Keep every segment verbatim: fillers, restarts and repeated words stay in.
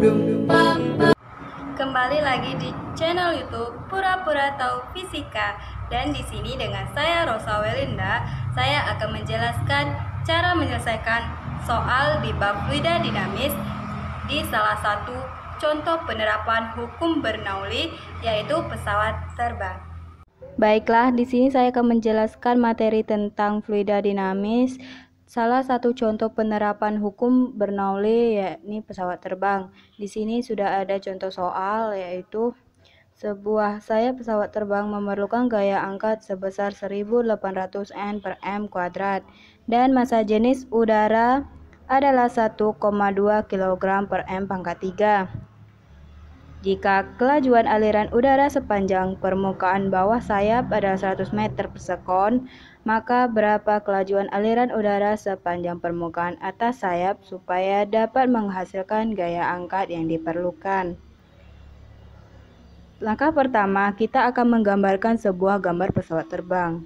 Kembali lagi di channel YouTube Pura-Pura Tahu Fisika, dan di sini dengan saya Rosa Welinda, saya akan menjelaskan cara menyelesaikan soal di bab fluida dinamis di salah satu contoh penerapan hukum Bernoulli, yaitu pesawat terbang. Baiklah, di sini saya akan menjelaskan materi tentang fluida dinamis. Salah satu contoh penerapan hukum Bernoulli yakni pesawat terbang. Di sini sudah ada contoh soal, yaitu sebuah sayap pesawat terbang memerlukan gaya angkat sebesar seribu delapan ratus N per M kuadrat dan massa jenis udara adalah satu koma dua kilogram per M pangkat tiga. Jika kelajuan aliran udara sepanjang permukaan bawah sayap adalah seratus meter per sekon, maka berapa kelajuan aliran udara sepanjang permukaan atas sayap supaya dapat menghasilkan gaya angkat yang diperlukan? Langkah pertama, kita akan menggambarkan sebuah gambar pesawat terbang.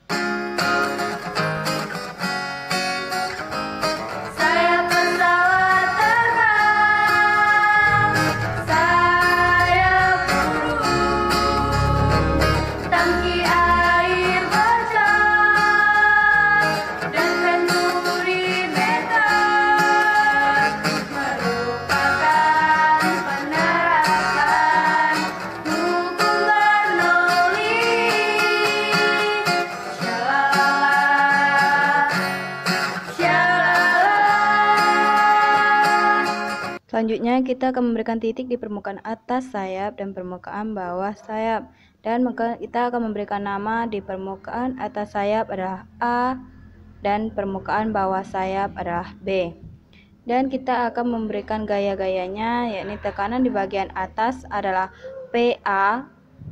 Selanjutnya kita akan memberikan titik di permukaan atas sayap dan permukaan bawah sayap, dan maka kita akan memberikan nama di permukaan atas sayap adalah A dan permukaan bawah sayap adalah B. Dan kita akan memberikan gaya-gayanya, yakni tekanan di bagian atas adalah P A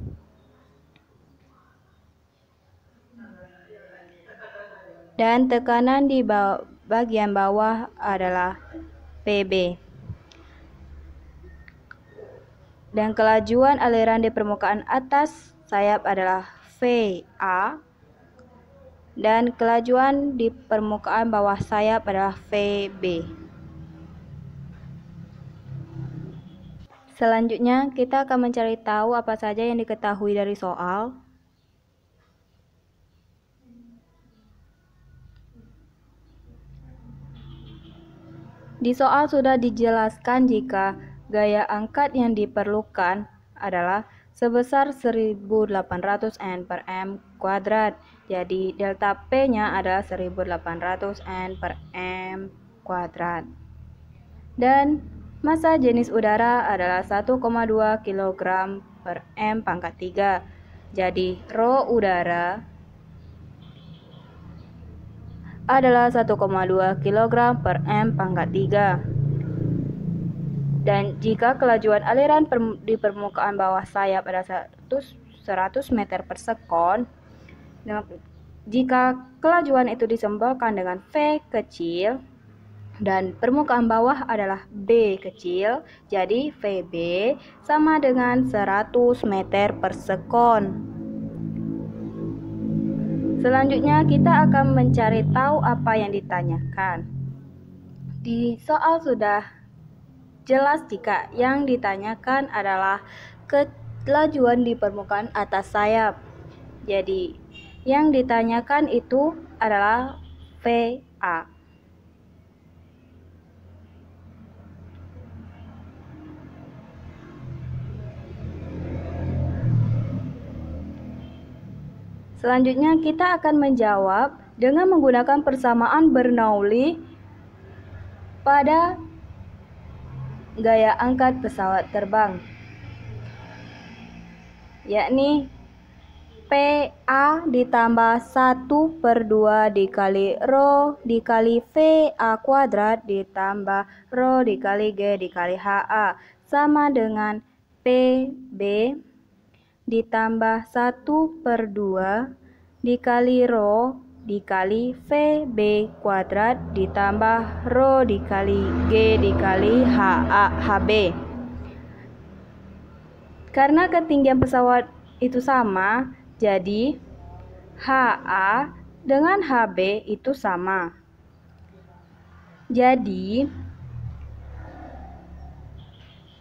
dan tekanan di bagian bawah adalah P B. Dan kelajuan aliran di permukaan atas sayap adalah V A dan kelajuan di permukaan bawah sayap adalah V B. Selanjutnya kita akan mencari tahu apa saja yang diketahui dari soal. Di soal sudah dijelaskan jika gaya angkat yang diperlukan adalah sebesar seribu delapan ratus N per M kuadrat. Jadi delta P-nya adalah seribu delapan ratus N per M kuadrat. Dan massa jenis udara adalah satu koma dua kilogram per M pangkat tiga. Jadi rho udara adalah satu koma dua kilogram per M pangkat tiga. Dan jika kelajuan aliran per, di permukaan bawah sayap adalah seratus meter per sekon, jika kelajuan itu disimbolkan dengan V kecil dan permukaan bawah adalah B kecil, jadi V B sama dengan seratus meter per sekon. Selanjutnya kita akan mencari tahu apa yang ditanyakan. Di soal sudah jelas jika yang ditanyakan adalah kelajuan di permukaan atas sayap. Jadi yang ditanyakan itu adalah V A. Selanjutnya kita akan menjawab dengan menggunakan persamaan Bernoulli pada gaya angkat pesawat terbang, yakni P A ditambah satu per dua dikali rho dikali V A kuadrat ditambah rho dikali G dikali H A sama dengan P B ditambah satu per dua dikali rho dikali V B kuadrat ditambah rho dikali G dikali H A H B. Karena ketinggian pesawat itu sama, jadi H A dengan H B itu sama. Jadi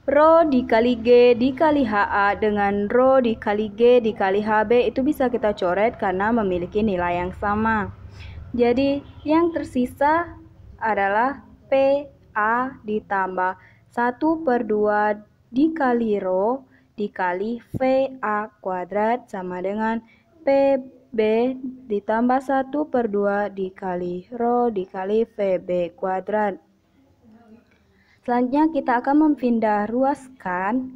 Rho dikali G dikali H A dengan Rho dikali G dikali H B itu bisa kita coret karena memiliki nilai yang sama. Jadi yang tersisa adalah P A ditambah satu per dua dikali Rho dikali V A kuadrat sama dengan P B ditambah satu per dua dikali Rho dikali V B kuadrat. Selanjutnya kita akan memindah ruaskan.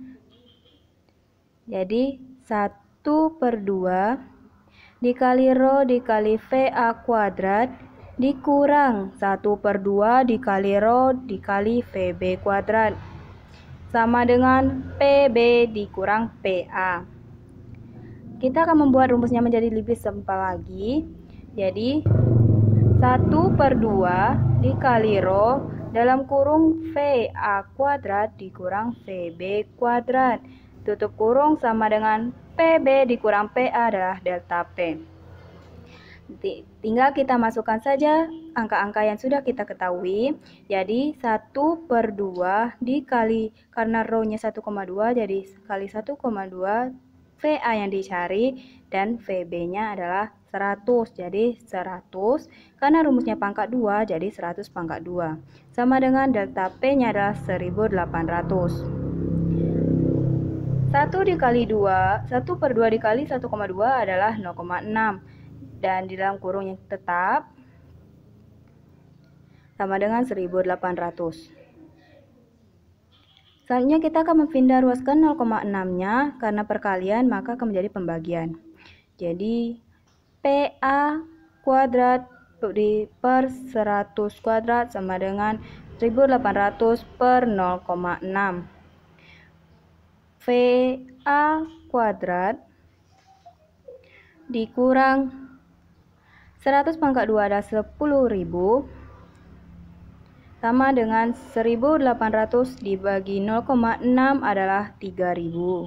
Jadi satu per dua dikali Rho dikali V A kuadrat dikurang satu per dua dikali Rho dikali V B kuadrat sama dengan P B dikurang P A. Kita akan membuat rumusnya menjadi lebih simpel lagi. Jadi satu per dua dikali Rho dalam kurung V A kuadrat dikurang V B kuadrat. Tutup kurung sama dengan P B dikurang P A adalah delta P. Tinggal kita masukkan saja angka-angka yang sudah kita ketahui. Jadi satu per dua dikali, karena Rho-nya satu koma dua, jadi kali satu koma dua V A yang dicari, dan V B-nya adalah seratus, jadi seratus, karena rumusnya pangkat dua, jadi seratus pangkat dua. Sama dengan delta P-nya adalah seribu delapan ratus. satu dikali dua, satu per dua dikali satu koma dua adalah nol koma enam. Dan di dalam kurung yang tetap, sama dengan seribu delapan ratus. Selanjutnya kita akan mempindah ruaskan nol koma enam-nya, karena perkalian maka akan menjadi pembagian. Jadi P A kuadrat per seratus kuadrat sama dengan seribu delapan ratus per nol koma enam. V A kuadrat dikurang seratus pangkat dua adalah sepuluh ribu sama dengan seribu delapan ratus dibagi nol koma enam adalah tiga ribu.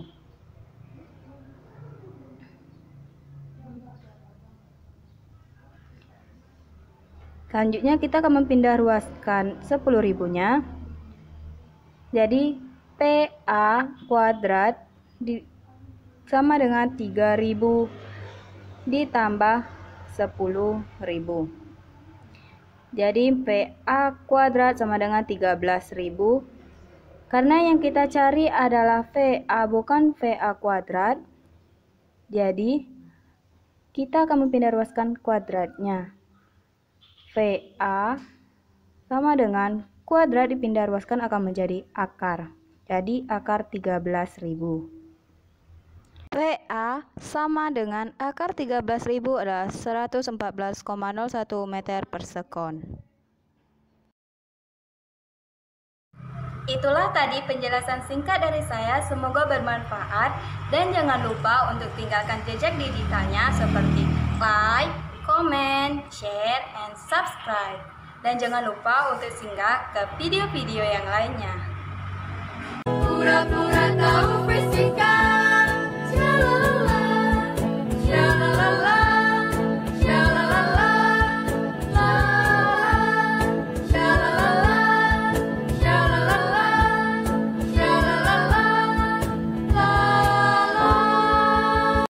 Selanjutnya kita akan mempindah ruaskan sepuluh ribunya. Jadi P A kuadrat di, sama dengan tiga ribu ditambah sepuluh ribu. Jadi P A kuadrat sama dengan tiga belas ribu. Karena yang kita cari adalah V A bukan V A kuadrat, jadi kita akan mempindah ruaskan kuadratnya. V A sama dengan kuadrat dipindah ruaskan akan menjadi akar. Jadi akar tiga belas ribu. V A sama dengan akar tiga belas ribu adalah seratus empat belas koma nol satu meter per sekon. Itulah tadi penjelasan singkat dari saya, semoga bermanfaat. Dan jangan lupa untuk tinggalkan jejak digitalnya seperti like, comment, share, and subscribe. Dan jangan lupa untuk singgah ke video-video yang lainnya. Pura-pura tahu fisika.